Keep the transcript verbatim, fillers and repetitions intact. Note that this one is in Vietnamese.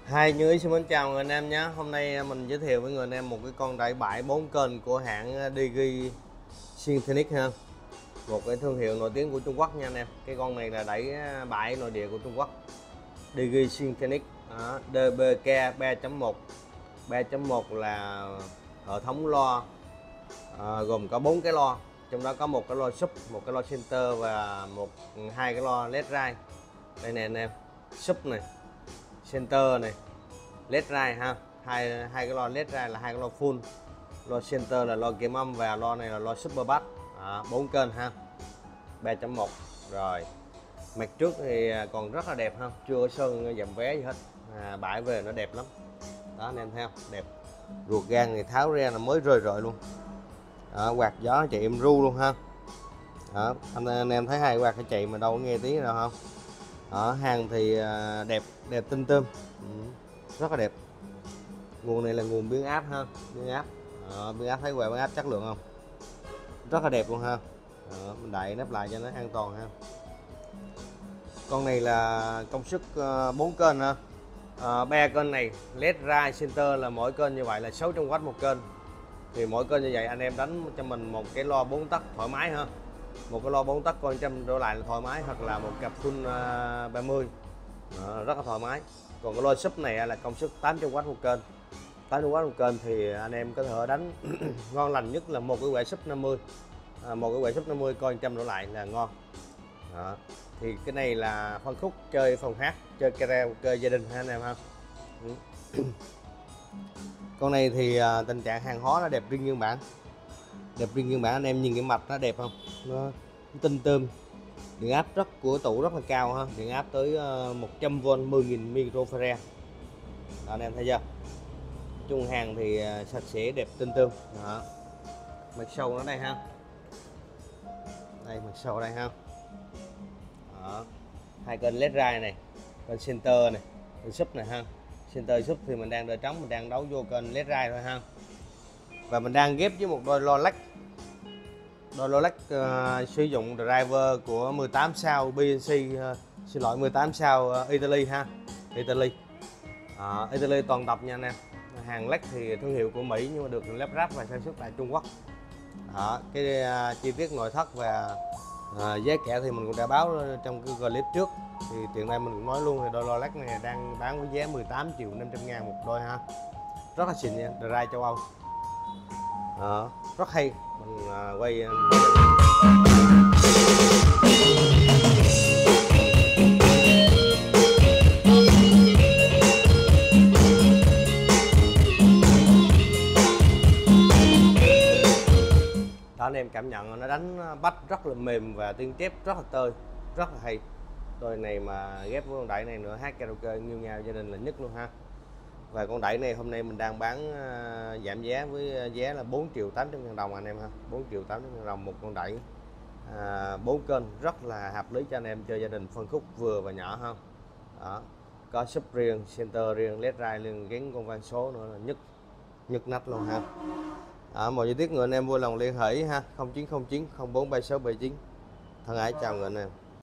Hai Như Ý xin mến chào người anh em nhé. Hôm nay mình giới thiệu với người anh em một cái con đẩy bãi bốn kênh của hãng Digi Synthetic ha. Một cái thương hiệu nổi tiếng của Trung Quốc nha anh em. Cái con này là đẩy bãi nội địa của Trung Quốc. Digi Synthetic đê bê ca ba chấm một. ba chấm một là hệ thống loa à, gồm có bốn cái loa. Trong đó có một cái loa sub, một cái loa center và một hai cái loa led ray. Đây nè anh em, sub này, center này, led ray ha, hai hai cái loa led ray là hai cái loa full, loa center là loa kiểm âm và loa này là loa super bass, bốn kênh ha, ba chấm một. Rồi mặt trước thì còn rất là đẹp ha, chưa có sơn dầm vé gì hết, à, bãi về nó đẹp lắm đó anh em thấy không, đẹp. Ruột gan thì tháo ra là mới rời rời luôn đó, quạt gió chạy êm ru luôn ha đó, anh, anh em thấy hai quạt cái chạy mà đâu có nghe tiếng nào không. Ở hàng thì đẹp đẹp tinh tươm, ừ, rất là đẹp. Nguồn này là nguồn biến áp ha, biến áp à, biến áp thấy quẹo biến áp chất lượng không, rất là đẹp luôn ha. Đó, mình đậy nắp lại cho nó an toàn ha. Con này là công suất bốn kênh ha, ba kênh này led ray center là mỗi kênh như vậy là sáu trăm oát một kênh. Thì mỗi kênh như vậy anh em đánh cho mình một cái loa bốn tấc thoải mái ha, một cái loa bốn tấc con trăm đổ lại là thoải mái, hoặc là một cặp full ba mươi đó, rất là thoải mái. Còn cái loa sub này là công suất tám trăm oát một kênh, tám trăm oát một kênh thì anh em có thể đánh ngon lành nhất là một cái quẻ sub năm mươi, à, một cái quẻ sub năm mươi coi trăm đổ lại là ngon đó. Thì cái này là phân khúc chơi phòng hát, chơi karaoke gia đình ha anh em ha. Con này thì uh, tình trạng hàng hóa nó đẹp riêng nguyên bản, đẹp riêng nguyên bản. Anh em nhìn cái mặt nó đẹp không, nó tinh tươm. Điện áp rất của tủ rất là cao ha, điện áp tới uh, một trăm vôn mười nghìn microfarad đó, anh em thấy chưa. Chung hàng thì uh, sạch sẽ đẹp tinh tươm đó. Mặt sau nó đây ha, đây mặt sau đây ha đó. Hai kênh led ray này, kênh center này, kênh sub này ha. Center sub thì mình đang đợi trống, mình đang đấu vô kênh led ray thôi ha. Và mình đang ghép với một đôi loa lắc, đôi loa lắc uh, sử dụng driver của mười tám sao bê en xê, uh, xin lỗi mười tám sao uh, Italy ha, Italy uh, Italy toàn tập nha anh em. Hàng lắc thì thương hiệu của Mỹ nhưng mà được lắp ráp và sản xuất tại Trung Quốc đó. Cái uh, chi tiết nội thất và uh, giá cả thì mình cũng đã báo trong cái clip trước, thì tiện đây mình cũng nói luôn, thì đôi loa lắc này đang bán với giá mười tám triệu năm trăm ngàn một đôi ha, rất là xịn nha, drive châu Âu đó, rất hay. Mình uh, quay uh... đó, anh em cảm nhận nó đánh bắt rất là mềm và tiếng chép rất là tơi, rất là hay. Đôi này mà ghép với con đẩy này nữa hát karaoke nghiêu ngao gia đình là nhất luôn ha. Và con đẩy này hôm nay mình đang bán uh, giảm giá với giá là bốn triệu tám trăm ngàn đồng anh em ha, bốn triệu tám trăm ngàn đồng một con đẩy uh, bốn kênh, rất là hợp lý cho anh em chơi gia đình phân khúc vừa và nhỏ ha. Đó, có sub riêng, center riêng, led ray riêng, gắn con van số nữa là nhất nhất nách luôn ha. Đó, mọi chi tiết người anh em vui lòng liên hệ ha, không chín không chín không bốn ba sáu bảy chín. Thân ái chào người anh em.